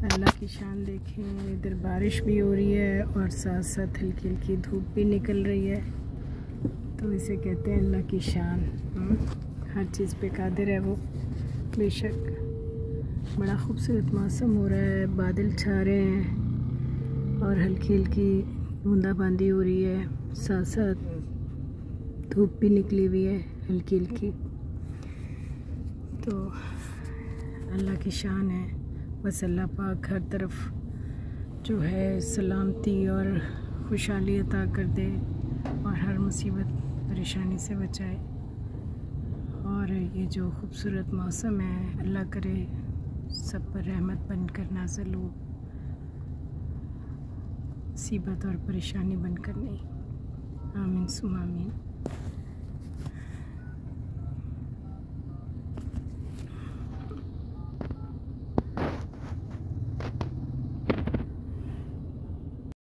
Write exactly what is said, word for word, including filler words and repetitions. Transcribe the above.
अल्लाह की शान देखें। इधर बारिश भी हो रही है और साथ साथ हल्की हल्की धूप भी निकल रही है, तो इसे कहते हैं अल्लाह की शान। हर चीज़ पे कादिर है वो, बेशक। बड़ा खूबसूरत मौसम हो रहा है, बादल छा रहे हैं और हल्की हल्की बूंदाबांदी हो रही है, साथ साथ धूप भी निकली हुई है हल्की हल्की। तो अल्लाह की शान है। बस अल्लाह पाक हर तरफ जो है सलामती और खुशहाली अता कर दे और हर मुसीबत परेशानी से बचाए। और ये जो खूबसूरत मौसम है, अल्लाह करे सब पर रहमत बनकर नाज़िल हो, मुसीबत और परेशानी बनकर नहीं। आमीन सुम आमीन।